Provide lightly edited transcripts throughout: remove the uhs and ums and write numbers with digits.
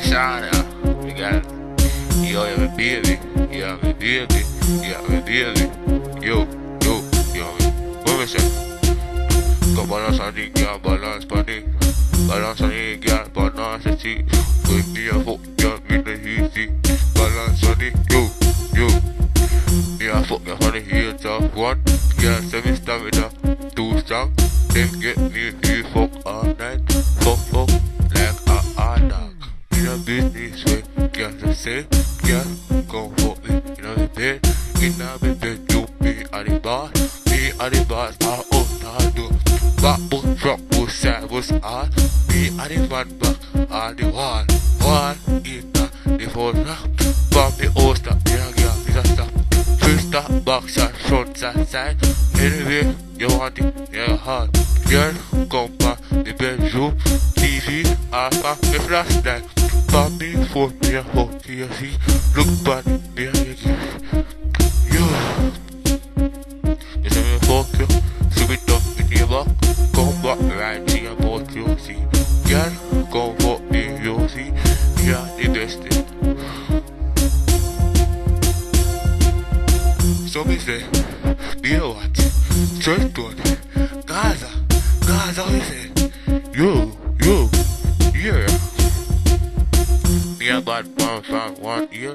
Shana, we got yo, you have a baby, you have a baby, you have a baby, yo, you have a what we say? Go balance on the girl, balance on the girl, balance the seat. With me a fuck, girl, me the easy. Balance on the yo. Me a fuck, you on the heels of one. Girl, 7 stamina, 2 strong. Then get me, you fuck all night. Fuck, like a hard dog. In a business way, girl, the same. Girl, gon' fuck me, in a bed. In a bed, you me at the bar. Me at the bars, I own do. Back, both front, both side, both hard. Me at the man back, on the wall. Wall, in the phone rock. Bomb the old stop, yeah, girl, this a stop. First stop, back shot, front side. Anyway, you want it, yeah, hard. Girl, come back, the bedroom. TV, off the flashlight. Bomb me, phone, me a hot, you see. Look bad, me a yo. You see me fuck you, see me dump in your back. Come back right to your boat, you see. Girl, come fuck me, you see. Yeah, the best thing. So me say, you know what? Church Gaza, we say. Yo, yeah. Me a bad man from 1 year.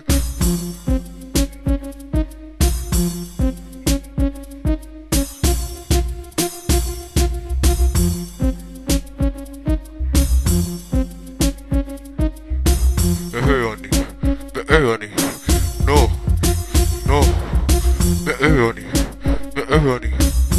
Honey. No. Honey.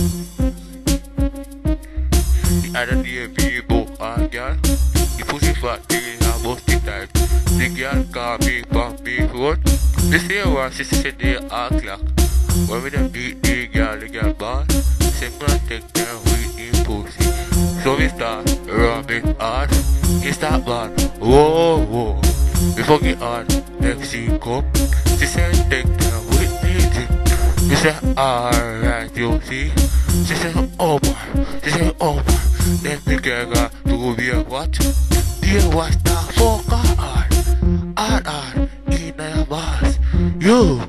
The other day, people are girl. The pussy fat thing is about the type. The girl call me from me phone. This year one, she said they are clock. When we done beat the girl bad. Say man take them with him pussy. So we start rubbing hard. He start bad. Whoa. Before get hard, next she come. She said take them with me. She said alright, you see. She said oh boy. Then the girl got to be a what? Dear was the fuck hard in the bars. You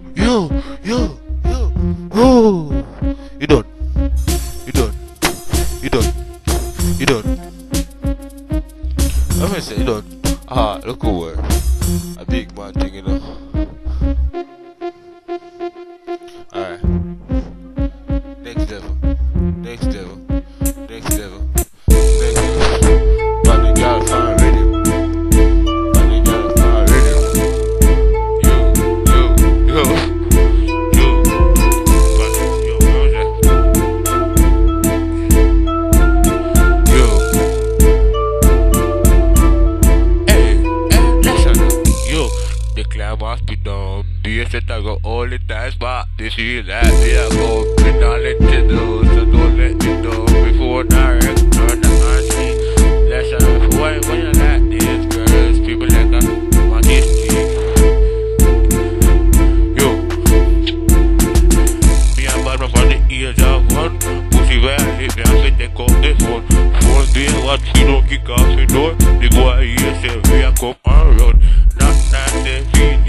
done. Let me say you done. Look over. A big man thing, you know. Alright. Next level. But the girl find ready. Must be done. This is I go all the time, but this is that they are go. We don't let you do, so don't let me do before direct turn the auntie. Listen, why when you like this, girls, people like that, want this thing. Yo, me and bad man from the age of 1. Pussy where I live, me I fit take off the phone. Phone day, what we don't kick off the door. The boy here say we are come and run. Not that they feed.